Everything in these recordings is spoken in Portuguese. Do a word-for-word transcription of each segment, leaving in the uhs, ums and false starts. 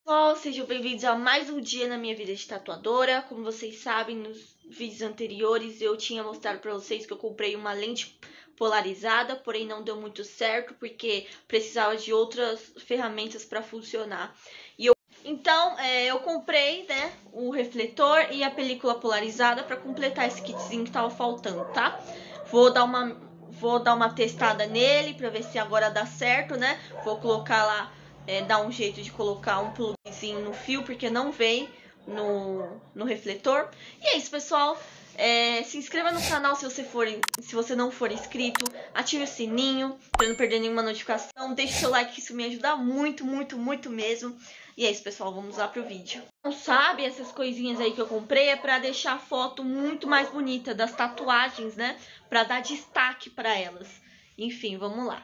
Olá, sejam bem-vindos a mais um dia na minha vida de tatuadora. Como vocês sabem, nos vídeos anteriores eu tinha mostrado para vocês que eu comprei uma lente polarizada, porém não deu muito certo porque precisava de outras ferramentas para funcionar. E eu... Então é, eu comprei, né, o refletor e a película polarizada para completar esse kitzinho que estava faltando, tá? Vou dar uma, vou dar uma testada nele para ver se agora dá certo, né? Vou colocar lá. É, dar um jeito de colocar um plugzinho no fio, porque não vem no, no refletor. E é isso, pessoal. É, se inscreva no canal se você, for, se você não for inscrito. Ative o sininho para não perder nenhuma notificação. Deixe seu like, que isso me ajuda muito, muito, muito mesmo. E é isso, pessoal. Vamos lá pro vídeo. Não sabe, essas coisinhas aí que eu comprei é para deixar a foto muito mais bonita das tatuagens, né? Para dar destaque para elas. Enfim, vamos lá.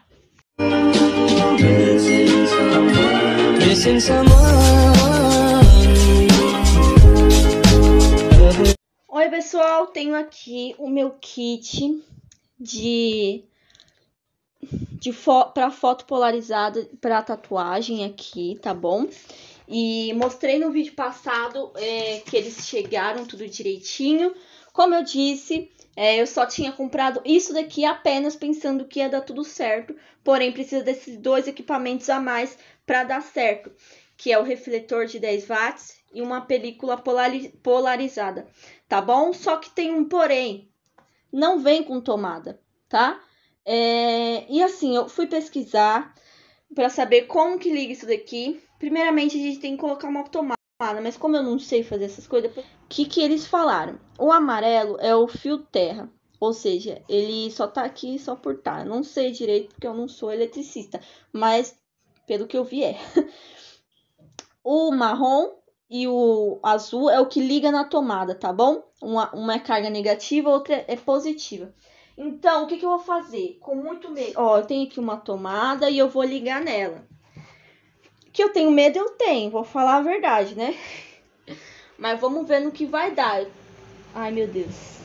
Oi, pessoal, tenho aqui o meu kit de, de fo para foto polarizada para tatuagem aqui, tá bom? E mostrei no vídeo passado é, que eles chegaram tudo direitinho. Como eu disse, é, eu só tinha comprado isso daqui apenas pensando que ia dar tudo certo, porém precisa desses dois equipamentos a mais para dar certo, que é o refletor de dez watts e uma película polarizada, tá bom? Só que tem um porém, não vem com tomada, tá? É, e assim, eu fui pesquisar para saber como que liga isso daqui. Primeiramente, a gente tem que colocar uma tomada, mas como eu não sei fazer essas coisas, o que que eles falaram? O amarelo é o fio terra, ou seja, ele só tá aqui só por tá. Não sei direito porque eu não sou eletricista, mas pelo que eu vi é. O marrom e o azul é o que liga na tomada, tá bom? Uma, uma é carga negativa, outra é positiva. Então, o que que eu vou fazer? Com muito medo. Ó, eu tenho aqui uma tomada e eu vou ligar nela. Que eu tenho medo, eu tenho. Vou falar a verdade, né? Mas vamos ver no que vai dar. Ai, meu Deus.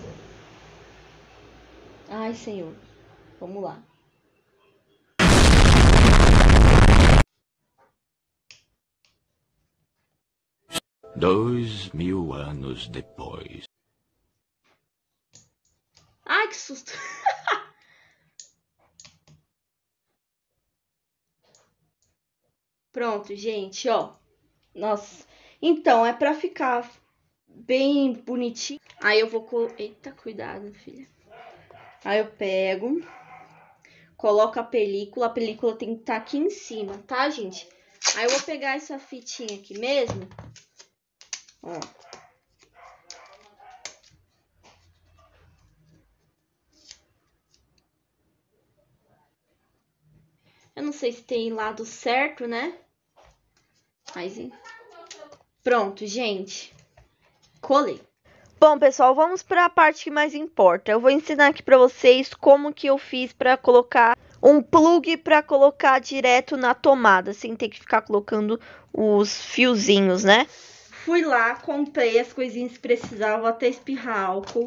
Ai, Senhor. Vamos lá. Dois mil anos depois. Ai, que susto. Pronto, gente, ó. Nossa. Então, é pra ficar bem bonitinho. Aí eu vou... Col... Eita, cuidado, filha. Aí eu pego, coloco a película. A película tem que estar aqui em cima, tá, gente? Aí eu vou pegar essa fitinha aqui mesmo. Ó. Eu não sei se tem lado certo, né? Mas... Pronto, gente. Colei. Bom, pessoal, vamos para a parte que mais importa. Eu vou ensinar aqui para vocês como que eu fiz para colocar um plug para colocar direto na tomada, sem ter que ficar colocando os fiozinhos, né? Fui lá, comprei as coisinhas que precisava, até espirrar álcool.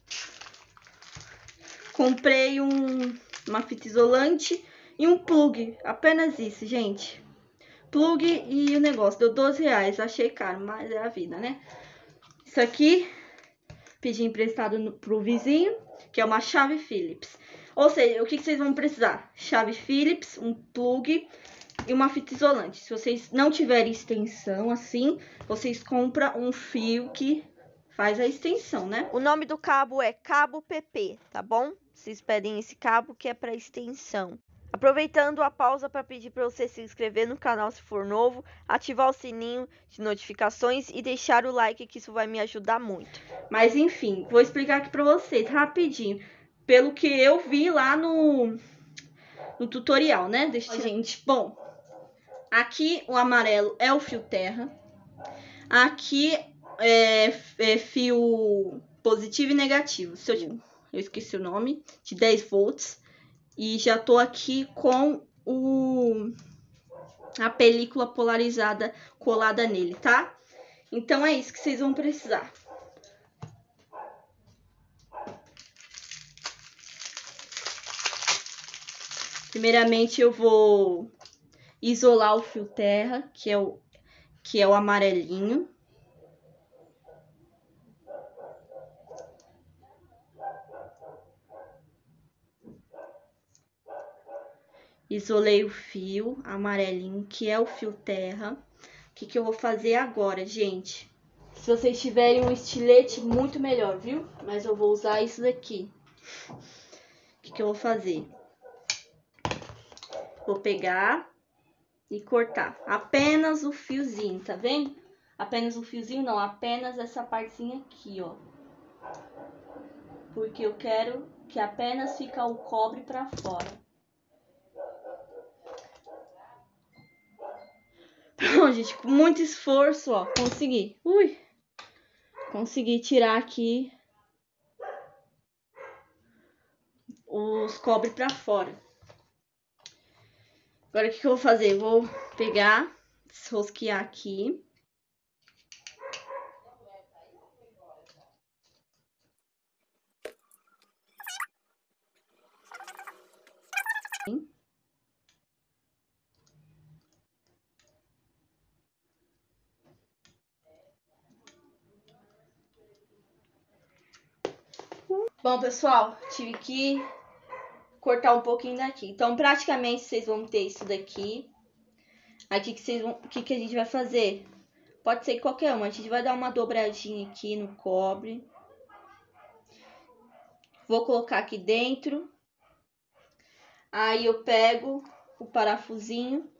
Comprei um, uma fita isolante e um plug, apenas isso, gente. Plug e o negócio, deu doze reais, achei caro, mas é a vida, né? Isso aqui... Pedi emprestado no, pro vizinho, que é uma chave Phillips. Ou seja, o que, que vocês vão precisar? Chave Phillips, um plug e uma fita isolante. Se vocês não tiverem extensão assim, vocês compram um fio que faz a extensão, né? O nome do cabo é cabo P P, tá bom? Vocês pedem esse cabo que é para extensão. Aproveitando a pausa para pedir para você se inscrever no canal se for novo, ativar o sininho de notificações e deixar o like, que isso vai me ajudar muito. Mas enfim, vou explicar aqui para vocês rapidinho, pelo que eu vi lá no, no tutorial, né? Deixa, gente, bom, aqui o amarelo é o fio terra, aqui é, é fio positivo e negativo, se eu, eu esqueci o nome, de dez volts. E já tô aqui com o, a película polarizada colada nele, tá? Então é isso que vocês vão precisar. Primeiramente eu vou isolar o fio terra, que é o, que é o amarelinho. Isolei o fio amarelinho, que é o fio terra. O que, que eu vou fazer agora, gente? Se vocês tiverem um estilete, muito melhor, viu? Mas eu vou usar isso daqui. O que, que eu vou fazer? Vou pegar e cortar apenas o fiozinho, tá vendo? Apenas o fiozinho, não, apenas essa partezinha aqui, ó. Porque eu quero que apenas fique o cobre pra fora. Pronto, gente, com muito esforço, ó, consegui. Ui! Consegui tirar aqui os cobre pra fora. Agora, o que, que eu vou fazer? Eu vou pegar, desrosquear aqui. Bom, pessoal, tive que cortar um pouquinho daqui. Então, praticamente, vocês vão ter isso daqui. Aqui que vocês vão, o que, que a gente vai fazer? Pode ser qualquer uma. A gente vai dar uma dobradinha aqui no cobre. Vou colocar aqui dentro. Aí eu pego o parafusinho.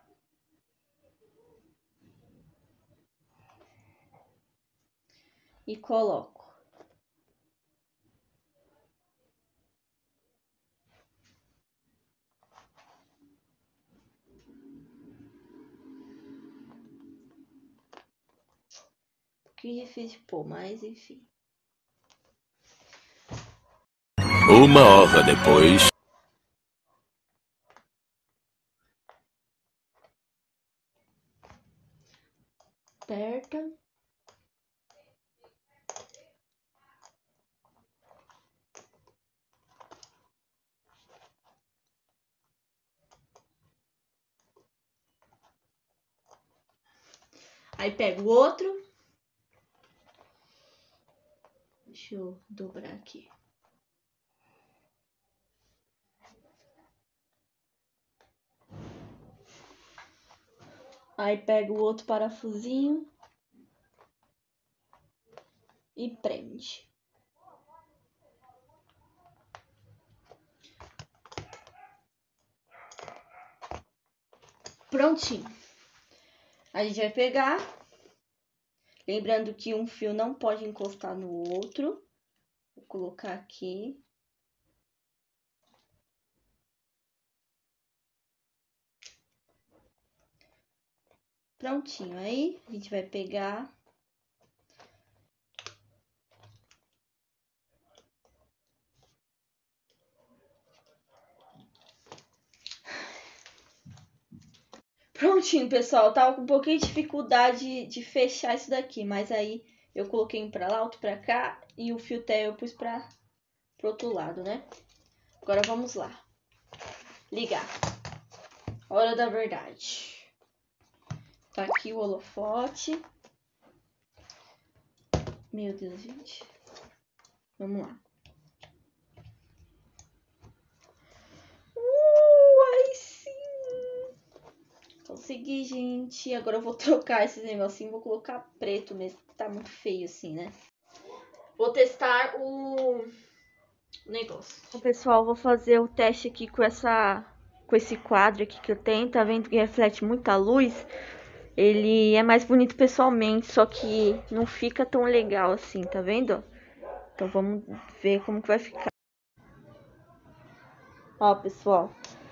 E coloco. Que difícil de pôr, mas enfim. Uma hora depois. Aperta. Aí pego o outro. Deixa eu dobrar aqui. Aí pego o outro parafusinho. E prende. Prontinho. A gente vai pegar. Lembrando que um fio não pode encostar no outro. Vou colocar aqui. Prontinho. Aí, a gente vai pegar. Prontinho, pessoal. Tava com um pouquinho de dificuldade de fechar isso daqui. Mas aí, eu coloquei um pra lá, outro pra cá. E o fio terra eu pus pra, pro outro lado, né? Agora, vamos lá. Ligar. Hora da verdade. Tá aqui o holofote. Meu Deus, gente. Vamos lá. Uh, aí sim! Consegui, gente. Agora eu vou trocar esses negocinhos. Vou colocar preto mesmo. Tá muito feio assim, né? Vou testar o negócio. Bom, pessoal, vou fazer o teste aqui com essa... com esse quadro aqui que eu tenho. Tá vendo que reflete muita luz? Ele é mais bonito pessoalmente, só que não fica tão legal assim, tá vendo? Então vamos ver como que vai ficar. Ó, pessoal.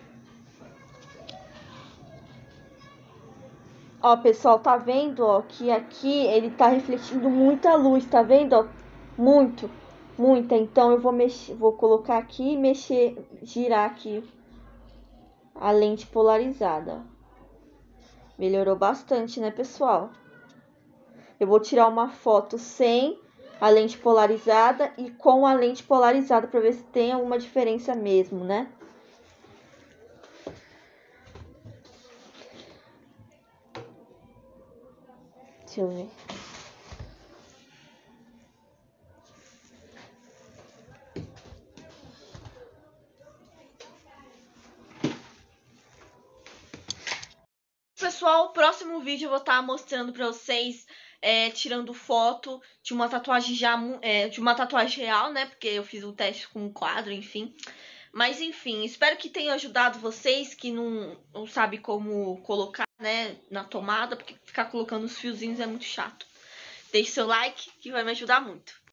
Ó, pessoal, tá vendo, ó, que aqui ele tá refletindo muita luz, tá vendo, ó? Muito, muita. Então eu vou mexer, vou colocar aqui e mexer, girar aqui a lente polarizada. Melhorou bastante, né, pessoal? Eu vou tirar uma foto sem a lente polarizada e com a lente polarizada para ver se tem alguma diferença mesmo, né? Deixa eu ver. Pessoal, o próximo vídeo eu vou estar mostrando pra vocês é, tirando foto de uma tatuagem já é, de uma tatuagem real, né? Porque eu fiz o teste com um quadro, enfim. Mas enfim, espero que tenha ajudado vocês que não, não sabe como colocar, né, na tomada, porque ficar colocando os fiozinhos é muito chato. Deixe seu like que vai me ajudar muito.